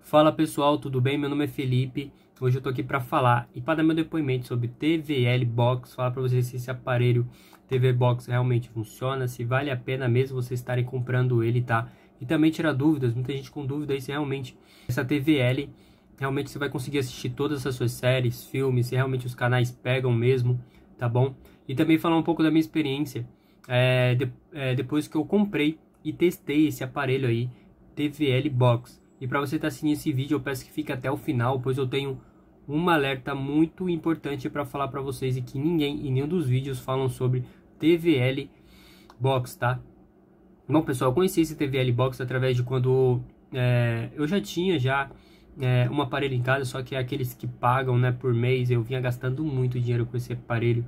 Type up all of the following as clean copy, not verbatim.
Fala pessoal, tudo bem? Meu nome é Felipe. Hoje eu tô aqui para falar e para dar meu depoimento sobre TVL Box, falar para vocês se esse aparelho TV Box realmente funciona, se vale a pena mesmo vocês estarem comprando ele, tá? E também tirar dúvidas, muita gente com dúvida aí se realmente essa TVL, realmente você vai conseguir assistir todas as suas séries, filmes, se realmente os canais pegam mesmo, tá bom? E também falar um pouco da minha experiência, depois que eu comprei e testei esse aparelho aí, TVL Box. E para você estar assistindo esse vídeo, eu peço que fique até o final, pois eu tenho um alerta muito importante para falar para vocês e que ninguém em nenhum dos vídeos falam sobre TVL Box, tá? Bom, pessoal, eu conheci esse TVL Box através de quando eu já tinha um aparelho em casa, só que é aqueles que pagam, né, por mês. Eu vinha gastando muito dinheiro com esse aparelho.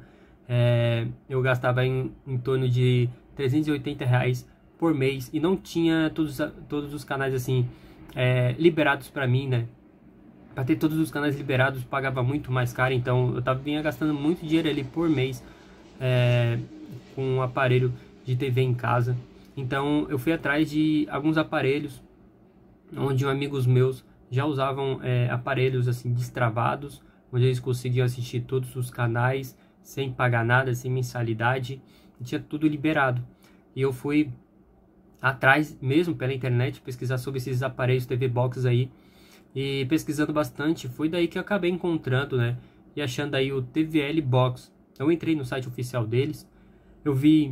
Eu gastava em torno de R$380 por mês e não tinha todos os canais assim liberados para mim, né? Para ter todos os canais liberados pagava muito mais caro, então eu vinha gastando muito dinheiro ali por mês com um aparelho de TV em casa. Então eu fui atrás de alguns aparelhos onde amigos meus já usavam aparelhos assim destravados, onde eles conseguiam assistir todos os canais sem pagar nada, sem mensalidade, e tinha tudo liberado. E eu fui atrás mesmo pela internet pesquisar sobre esses aparelhos TV Box aí, e pesquisando bastante foi daí que eu acabei encontrando, né, e achando aí o TVL Box. Eu entrei no site oficial deles, eu vi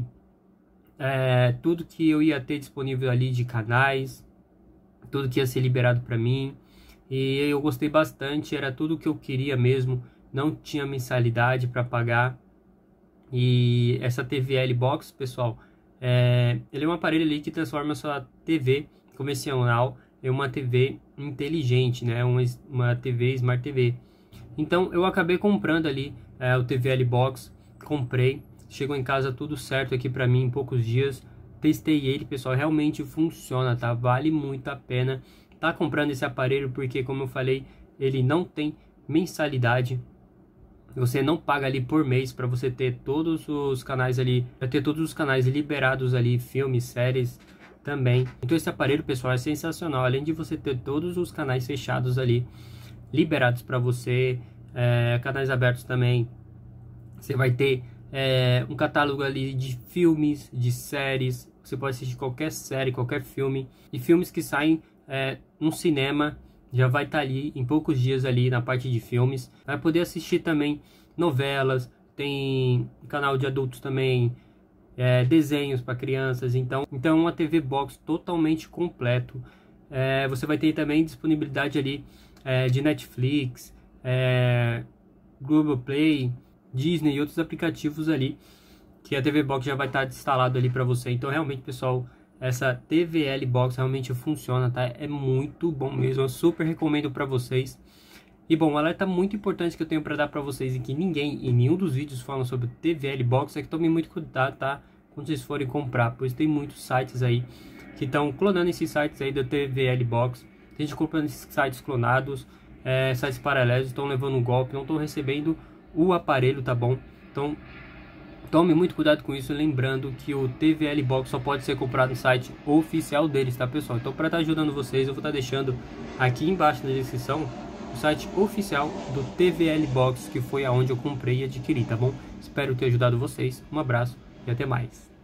tudo que eu ia ter disponível ali de canais, tudo que ia ser liberado para mim, e eu gostei bastante, era tudo que eu queria mesmo, não tinha mensalidade para pagar. E essa TVL Box, pessoal, ele é um aparelho ali que transforma a sua TV convencional em uma TV inteligente, né? Uma TV Smart TV. Então eu acabei comprando ali o TVL Box, comprei, chegou em casa tudo certo aqui para mim em poucos dias. Testei ele, pessoal, realmente funciona, tá? Vale muito a pena tá comprando esse aparelho, porque como eu falei, ele não tem mensalidade. Você não paga ali por mês para você ter todos os canais ali, para ter todos os canais liberados ali, filmes, séries também. Então esse aparelho, pessoal, é sensacional. Além de você ter todos os canais fechados ali, liberados para você, canais abertos também, você vai ter um catálogo ali de filmes, de séries. Você pode assistir qualquer série, qualquer filme. E filmes que saem no cinema, já vai estar ali em poucos dias ali na parte de filmes. Vai poder assistir também novelas, tem canal de adultos também, desenhos para crianças. Então é uma TV Box totalmente completo. Você vai ter também disponibilidade ali de Netflix, Google Play, Disney e outros aplicativos ali, que a TV Box já vai estar instalado ali para você. Então realmente, pessoal, essa TVL Box realmente funciona, tá? É muito bom mesmo, eu super recomendo para vocês. E bom, um alerta muito importante que eu tenho para dar para vocês e que ninguém em nenhum dos vídeos falam sobre TVL Box é que tomem muito cuidado, tá? Quando vocês forem comprar, pois tem muitos sites aí que estão clonando esses sites aí da TVL Box. Tem gente comprando esses sites clonados, sites paralelos, estão levando um golpe, não estão recebendo o aparelho, tá bom? Então tome muito cuidado com isso, lembrando que o TVL Box só pode ser comprado no site oficial deles, tá, pessoal? Então, para estar ajudando vocês, eu vou estar deixando aqui embaixo na descrição o site oficial do TVL Box, que foi aonde eu comprei e adquiri, tá bom? Espero ter ajudado vocês. Um abraço e até mais.